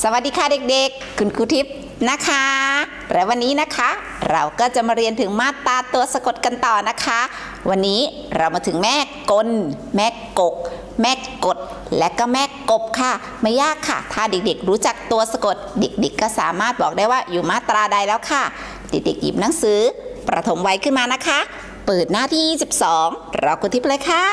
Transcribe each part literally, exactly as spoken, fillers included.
สวัสดีค่ะเด็กๆคุณครูทิพย์นะคะและวันนี้นะคะเราก็จะมาเรียนถึงมาตราตัวสะกดกันต่อนะคะวันนี้เรามาถึงแม่กลแม่กกแม่กดและก็แม่กบค่ะไม่ยากค่ะถ้าเด็กๆรู้จักตัวสะกดเด็กๆก็สามารถบอกได้ว่าอยู่มาตราใดแล้วค่ะเด็กๆหยิบหนังสือประถมวัยขึ้นมานะคะเปิดหน้าที่ยี่สิบสองเราครูทิพย์เลยค่ะ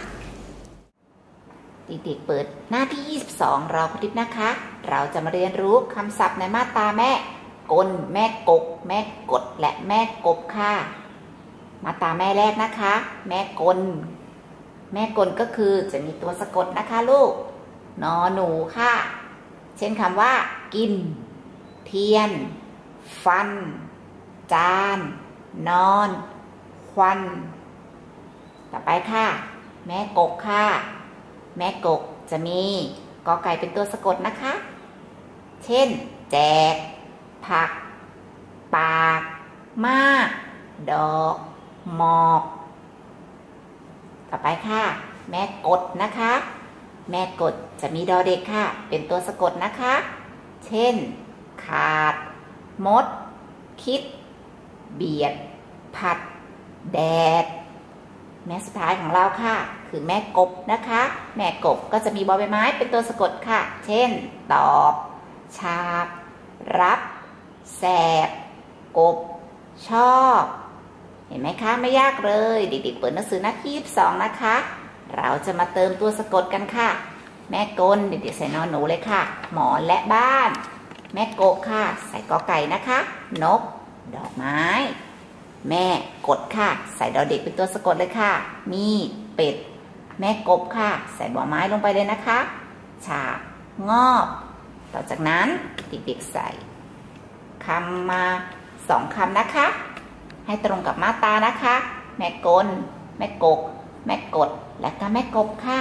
เด็กๆเปิดหน้าที่ยี่สิบสองเราครูทิพย์นะคะเราจะมาเรียนรู้คำศัพท์ในมาตราแม่กลแม่กกแม่กดและแม่กบค่ะมาตราแม่แรกนะคะแม่กลแม่กลก็คือจะมีตัวสะกดนะคะลูกนอหนูค่ะเช่นคำว่ากินเทียนฟันจานนอนควันต่อไปค่ะแม่กกค่ะแม่กกจะมีกอไก่เป็นตัวสะกดนะคะเช่นแจกผักปากมากดอกหมอกต่อไปค่ะแม่กดนะคะแม่กดจะมีดอเด็กค่ะเป็นตัวสะกดนะคะเช่นขาดมดคิดเบียดผัดแดดแม่สุดท้ายของเราค่ะคือแม่กบนะคะแม่กบก็จะมีบอใบไม้เป็นตัวสะกดค่ะเช่นตอบฉาบรับแสบกบชอบเห็นไหมคะไม่ยากเลยเด็กๆเปิดหนังสือหน้าที่ยี่สิบสองนะคะเราจะมาเติมตัวสะกดกันค่ะแม่กลเด็กๆใส่นอนหนูเลยค่ะหมอนและบ้านแม่กบค่ะใส่กอไก่นะคะนกดอกไม้แม่กดค่ะใส่ดอเด็กเป็นตัวสะกดเลยค่ะมีเป็ดแม่กบค่ะใส่บ่อไม้ลงไปเลยนะคะฉาบงอบต่อจากนั้นเด็กๆใส่คำมาสองคำนะคะให้ตรงกับมาตรานะคะแม่กลแม่กกแม่กดและก็แม่กบค่ะ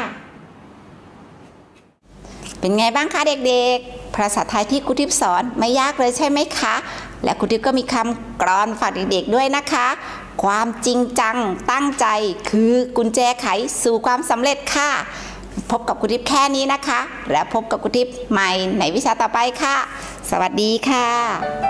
เป็นไงบ้างคะเด็กๆภาษาไทยที่ครูทิพย์สอนไม่ยากเลยใช่ไหมคะและครูทิพย์ก็มีคำกลอนฝากเด็กๆด้วยนะคะความจริงจังตั้งใจคือกุญแจไขสู่ความสำเร็จค่ะพบกับครูทิพย์แค่นี้นะคะและพบกับครูทิพย์ใหม่ในวิชาต่อไปค่ะสวัสดีค่ะ